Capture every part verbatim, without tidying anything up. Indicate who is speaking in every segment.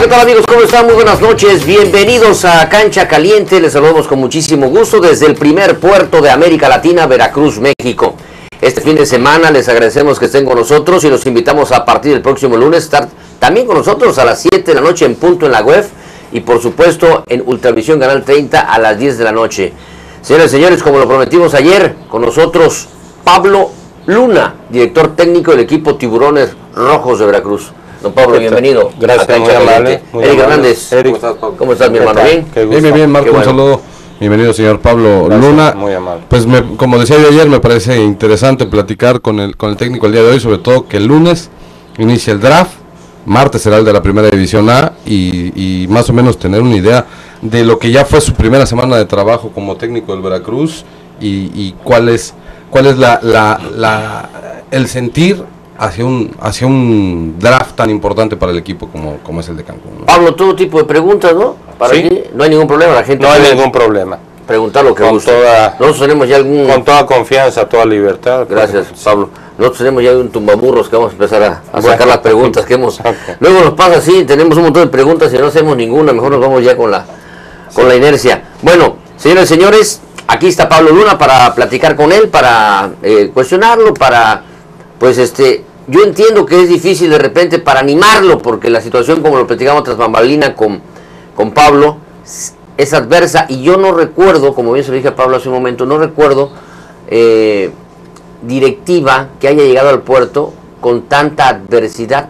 Speaker 1: tal, amigos? ¿Cómo están? Muy buenas noches. Bienvenidos a Cancha Caliente. Les saludamos con muchísimo gusto desde el primer puerto de América Latina, Veracruz, México. Este fin de semana les agradecemos que estén con nosotros y los invitamos a partir del próximo lunes estar también con nosotros a las siete de la noche en punto en la web y por supuesto en Ultravisión Canal treinta a las diez de la noche. Señores y señores, como lo prometimos ayer, con nosotros Pablo Luna, director técnico del equipo Tiburones Rojos de Veracruz. Don Pablo, bienvenido.
Speaker 2: Gracias, muy amable.
Speaker 1: Eric Hernández,
Speaker 2: Eric.
Speaker 1: ¿cómo estás, Pablo? ¿Cómo estás, mi hermano? ¿Bien?
Speaker 3: Bien, bien, bien, Marco, bueno. Un saludo. Bienvenido, señor Pablo Gracias, Luna.
Speaker 2: Muy amable.
Speaker 3: Pues me, como decía yo ayer, me parece interesante platicar con el, con el técnico el día de hoy, sobre todo que el lunes inicia el draft, martes será el de la primera división A y, y más o menos tener una idea de lo que ya fue su primera semana de trabajo como técnico del Veracruz y, y cuál es, cuál es la, la, la, el sentir hacia un hacia un draft tan importante para el equipo como, como es el de Cancún, ¿no?
Speaker 1: Pablo, todo tipo de preguntas, ¿no? Para
Speaker 2: sí.
Speaker 1: ti no hay ningún problema, la gente
Speaker 2: no hay ningún problema.
Speaker 1: Preguntar lo que
Speaker 2: con
Speaker 1: guste.
Speaker 2: Toda,
Speaker 1: Nosotros tenemos ya algún...
Speaker 2: Con toda confianza, toda libertad.
Speaker 1: Gracias,
Speaker 2: pues,
Speaker 1: Pablo. Nosotros tenemos ya un tumbaburros que vamos a empezar a, a
Speaker 2: bueno,
Speaker 1: sacar las preguntas que hemos... Okay. Luego nos pasa así, tenemos un montón de preguntas y no hacemos ninguna, mejor nos vamos ya con la, con sí. la inercia. Bueno, señores y señores, aquí está Pablo Luna para platicar con él, para eh, cuestionarlo, para, pues este... Yo entiendo que es difícil de repente para animarlo, porque la situación, como lo platicamos tras bambalina con, con Pablo, es adversa, y yo no recuerdo, como bien se lo dije a Pablo hace un momento, no recuerdo eh, directiva que haya llegado al puerto con tanta adversidad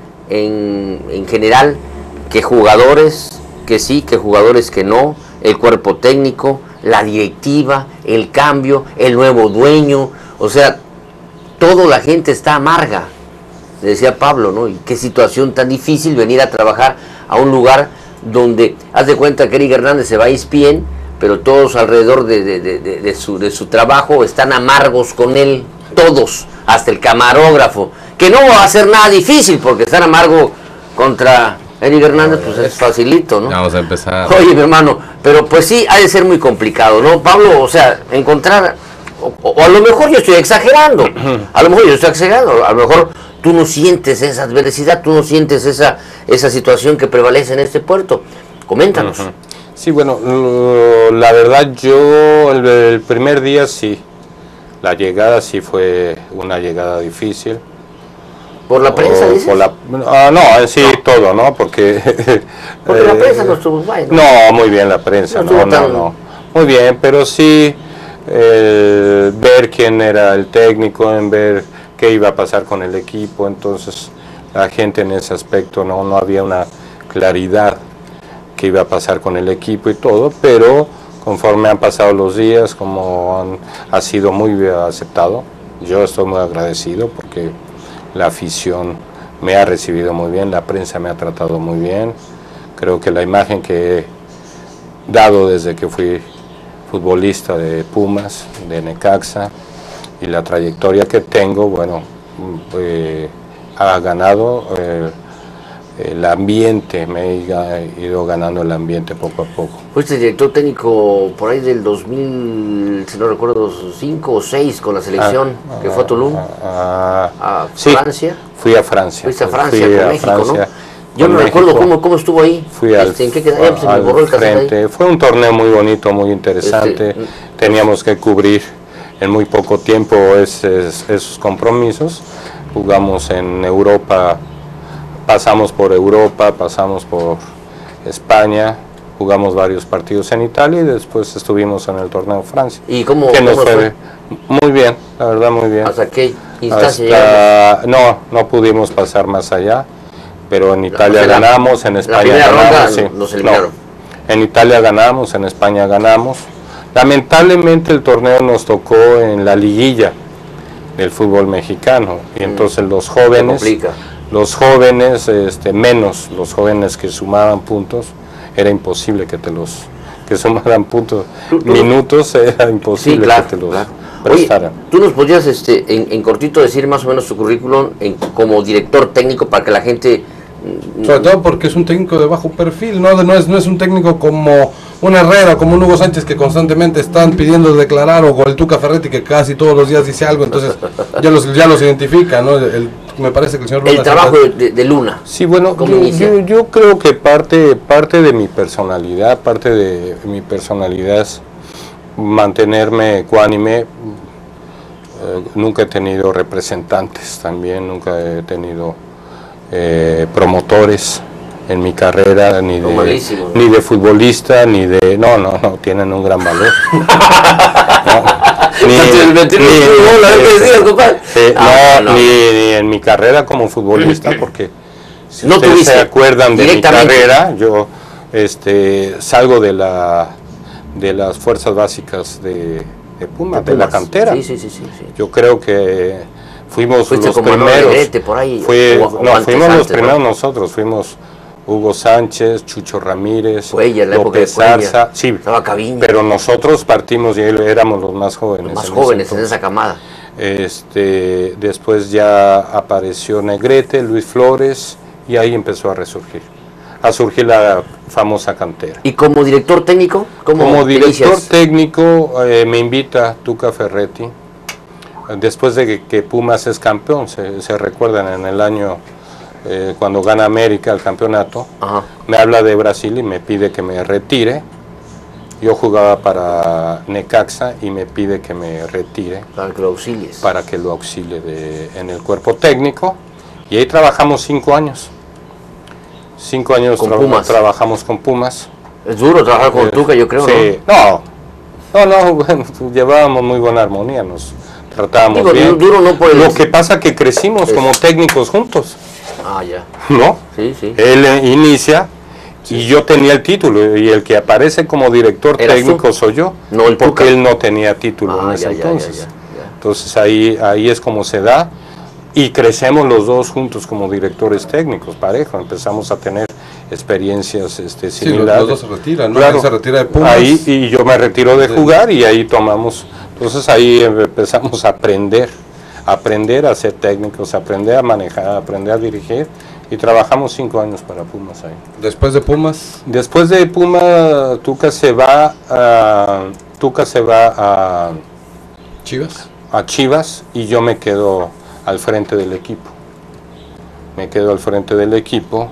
Speaker 1: en, en general, que jugadores que sí, que jugadores que no, el cuerpo técnico, la directiva, el cambio, el nuevo dueño, o sea, toda la gente está amarga, decía Pablo, ¿no? Y qué situación tan difícil venir a trabajar a un lugar donde, haz de cuenta que Eric Hernández se va a E S P N, pero todos alrededor de, de, de, de, de, su, de su trabajo están amargos con él, todos, hasta el camarógrafo, que no va a hacer nada difícil, porque estar amargo contra Eric Hernández, pues es facilito, ¿no?
Speaker 3: Vamos a empezar.
Speaker 1: Oye, mi hermano, pero pues sí, ha de ser muy complicado, ¿no? Pablo, o sea, encontrar... O, o a lo mejor yo estoy exagerando, a lo mejor yo estoy exagerando, a lo mejor tú no sientes esa adversidad, tú no sientes esa esa situación que prevalece en este puerto. Coméntanos. Uh-huh.
Speaker 2: Sí, bueno, la verdad yo el, el primer día sí, la llegada sí fue una llegada difícil.
Speaker 1: ¿Por la prensa,
Speaker 2: o,
Speaker 1: dices?
Speaker 2: Por la, uh, no, sí, no. todo, ¿no? Porque...
Speaker 1: Porque eh, la prensa no estuvo bueno.
Speaker 2: No, muy bien la prensa, no, no, no, no. Muy bien, pero sí... Eh, ver quién era el técnico, en ver qué iba a pasar con el equipo, entonces la gente en ese aspecto no, no había una claridad qué iba a pasar con el equipo y todo, pero conforme han pasado los días, como han, ha sido muy aceptado, yo estoy muy agradecido porque la afición me ha recibido muy bien, la prensa me ha tratado muy bien, creo que la imagen que he dado desde que fui futbolista de Pumas, de Necaxa, y la trayectoria que tengo, bueno, eh, ha ganado eh, el ambiente, me he ido ganando el ambiente poco a poco.
Speaker 1: Fuiste director técnico por ahí del dos mil, si no recuerdo, cinco o seis con la selección, ah, que fue a Tulum,
Speaker 2: ah,
Speaker 1: a
Speaker 2: sí,
Speaker 1: Francia.
Speaker 2: Fui a Francia.
Speaker 1: Fuiste a Francia
Speaker 2: fui
Speaker 1: con
Speaker 2: a
Speaker 1: México,
Speaker 2: Francia,
Speaker 1: ¿no? Yo no recuerdo cómo, cómo estuvo ahí.
Speaker 2: Fui al,
Speaker 1: este, ¿en qué quedó? Se me borró el
Speaker 2: frente.
Speaker 1: Ahí.
Speaker 2: Fue un torneo muy bonito, muy interesante. Este, Teníamos que cubrir en muy poco tiempo esos, esos compromisos. Jugamos en Europa, pasamos por Europa, pasamos por España, jugamos varios partidos en Italia y después estuvimos en el torneo en Francia.
Speaker 1: ¿Y cómo,
Speaker 2: que
Speaker 1: cómo
Speaker 2: nos fue?
Speaker 1: fue?
Speaker 2: Muy bien, la verdad muy bien.
Speaker 1: ¿Hasta qué instancia
Speaker 2: Hasta, no, no pudimos pasar más allá. Pero en Italia
Speaker 1: o sea,
Speaker 2: ganamos, en España
Speaker 1: la
Speaker 2: ganamos, sí.
Speaker 1: nos eliminaron.
Speaker 2: No, en Italia ganamos, en España ganamos. Lamentablemente el torneo nos tocó en la liguilla del fútbol mexicano y entonces mm, los jóvenes, los jóvenes, este, menos los jóvenes que sumaban puntos, era imposible que te los que sumaran puntos, ¿Tú, tú minutos, era imposible sí, claro, que te los
Speaker 1: claro.
Speaker 2: prestaran.
Speaker 1: Oye, ¿tú nos podrías este, en, en cortito decir más o menos tu currículum en, como director técnico para que la gente...
Speaker 3: Sobre todo porque es un técnico de bajo perfil, ¿no? No es, no es un técnico como un Herrera, como un Hugo Sánchez que constantemente están pidiendo declarar, o el Tuca Ferretti que casi todos los días dice algo, entonces ya los, ya los identifica, ¿no? El me parece que el señor
Speaker 1: el
Speaker 3: Luna
Speaker 1: trabajo
Speaker 3: se...
Speaker 1: de, de Luna.
Speaker 2: Sí, bueno,
Speaker 1: ¿Cómo
Speaker 2: yo,
Speaker 1: inicia?
Speaker 2: yo, yo creo que parte, parte de mi personalidad, parte de mi personalidad es mantenerme ecuánime. Eh, nunca he tenido representantes también, nunca he tenido eh, promotores en mi carrera, ni de,
Speaker 1: malísimo, ¿no?
Speaker 2: ni de futbolista, ni de... No, no, no, tienen un gran valor. No, ni,
Speaker 1: ni, ni,
Speaker 2: eh,
Speaker 1: ah,
Speaker 2: no,
Speaker 1: no.
Speaker 2: Ni, ni en mi carrera como futbolista, porque si
Speaker 1: no
Speaker 2: ustedes se acuerdan de mi carrera, yo este, salgo de la de las fuerzas básicas de, de Pumas, de, de la cantera.
Speaker 1: Sí, sí, sí, sí, sí.
Speaker 2: Yo creo que fuimos
Speaker 1: Fuiste
Speaker 2: los
Speaker 1: como
Speaker 2: primeros.
Speaker 1: Negrete, por ahí,
Speaker 2: Fue,
Speaker 1: o, o
Speaker 2: no,
Speaker 1: antes,
Speaker 2: fuimos
Speaker 1: antes,
Speaker 2: los primeros
Speaker 1: ¿no?
Speaker 2: nosotros, fuimos Hugo Sánchez, Chucho Ramírez,
Speaker 1: Cuellar, la
Speaker 2: López Zarza, sí,
Speaker 1: estaba Caviña.
Speaker 2: pero nosotros partimos y éramos los más jóvenes.
Speaker 1: Los más
Speaker 2: en
Speaker 1: jóvenes en esa camada.
Speaker 2: Este, después ya apareció Negrete, Luis Flores, y ahí empezó a resurgir, a surgir la famosa cantera.
Speaker 1: ¿Y como director técnico? ¿Cómo
Speaker 2: Como director
Speaker 1: inicias?
Speaker 2: técnico eh, me invita Tuca Ferretti, después de que, que Pumas es campeón, se, se recuerdan en el año eh, cuando gana América el campeonato.
Speaker 1: Ajá.
Speaker 2: Me habla de Brasil y me pide que me retire. Yo jugaba para Necaxa y me pide que me retire.
Speaker 1: Para que lo auxilies.
Speaker 2: Para que lo auxilie de, en el cuerpo técnico. Y ahí trabajamos cinco años. Cinco años
Speaker 1: con
Speaker 2: tra
Speaker 1: Pumas.
Speaker 2: trabajamos con Pumas.
Speaker 1: Es duro trabajar con
Speaker 2: eh,
Speaker 1: Tuca, yo creo,
Speaker 2: sí. ¿no? No, no, no, bueno, llevábamos muy buena armonía, nos tratábamos
Speaker 1: Digo,
Speaker 2: bien.
Speaker 1: Duro no por el...
Speaker 2: Lo que pasa que crecimos
Speaker 1: es...
Speaker 2: como técnicos juntos.
Speaker 1: Ah, ya.
Speaker 2: ¿No?
Speaker 1: Sí, sí.
Speaker 2: Él eh, inicia sí. y yo tenía el título, y el que aparece como director técnico tú? soy yo,
Speaker 1: no el
Speaker 2: porque
Speaker 1: Tuca.
Speaker 2: él no tenía título
Speaker 1: ah,
Speaker 2: en ese
Speaker 1: ya,
Speaker 2: entonces.
Speaker 1: Ya, ya, ya.
Speaker 2: Entonces ahí, ahí es como se da, y crecemos los dos juntos como directores técnicos, parejo, empezamos a tener experiencias este, similares.
Speaker 3: Sí, los dos se retiran, ¿no?
Speaker 2: Claro,
Speaker 3: se retira de Pumas.
Speaker 2: Ahí, y yo me retiro de jugar y ahí tomamos, entonces ahí empezamos a aprender, aprender a ser técnicos, aprender a manejar, aprender a dirigir, y trabajamos cinco años para Pumas ahí.
Speaker 3: Después de Pumas.
Speaker 2: Después de Pumas, Tuca se va a, Tuca se va a
Speaker 3: Chivas.
Speaker 2: A Chivas y yo me quedo al frente del equipo. Me quedo al frente del equipo.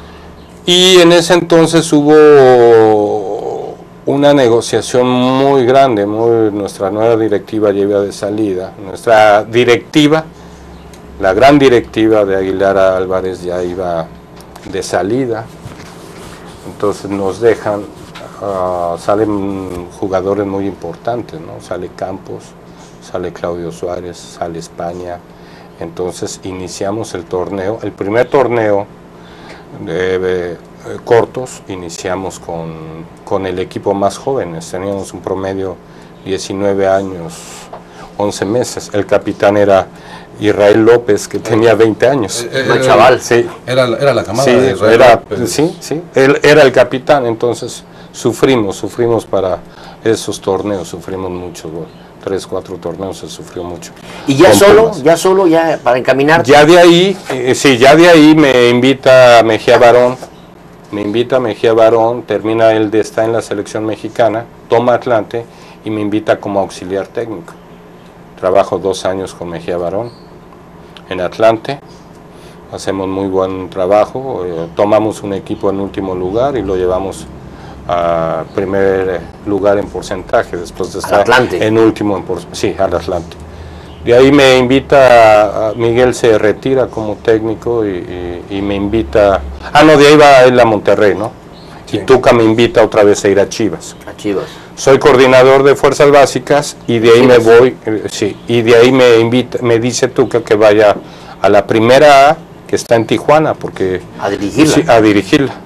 Speaker 2: Y en ese entonces hubo una negociación muy grande, muy, nuestra nueva directiva ya iba de salida, nuestra directiva, la gran directiva de Aguilar Álvarez ya iba de salida, entonces nos dejan, uh, salen jugadores muy importantes, ¿no? Sale Campos, sale Claudio Suárez, sale España, entonces iniciamos el torneo, el primer torneo de, de cortos, iniciamos con, con el equipo más jóvenes, teníamos un promedio diecinueve años, once meses, el capitán era Israel López, que tenía veinte años.
Speaker 1: Un chaval.
Speaker 2: Sí.
Speaker 3: Era, era la camada
Speaker 2: sí,
Speaker 3: de Israel
Speaker 2: era,
Speaker 3: López.
Speaker 2: Sí, sí, él era el capitán, entonces sufrimos, sufrimos para esos torneos, sufrimos mucho, tres, cuatro torneos se sufrió mucho.
Speaker 1: ¿Y ya solo,
Speaker 2: Pumas.
Speaker 1: ya solo, ya para encaminar?
Speaker 2: Ya de ahí, eh, sí, ya de ahí me invita Mejía Barón, me invita Mejía Barón, termina él de estar en la selección mexicana, toma Atlante y me invita como auxiliar técnico. Trabajo dos años con Mejía Barón en Atlante, hacemos muy buen trabajo, eh, tomamos un equipo en último lugar y lo llevamos a primer lugar en porcentaje, después de estar en último en porcentaje, sí, al Atlante. De ahí me invita, a, Miguel se retira como técnico y, y, y me invita, ah no, de ahí va él a Monterrey, ¿no? Sí. Y Tuca me invita otra vez a ir a Chivas.
Speaker 1: A Chivas.
Speaker 2: Soy coordinador de fuerzas básicas y de ahí Chivas. me voy, eh, sí, y de ahí me invita, me dice Tuca que vaya a la primera A, que está en Tijuana, porque
Speaker 1: a dirigirla.
Speaker 2: Sí, a dirigirla.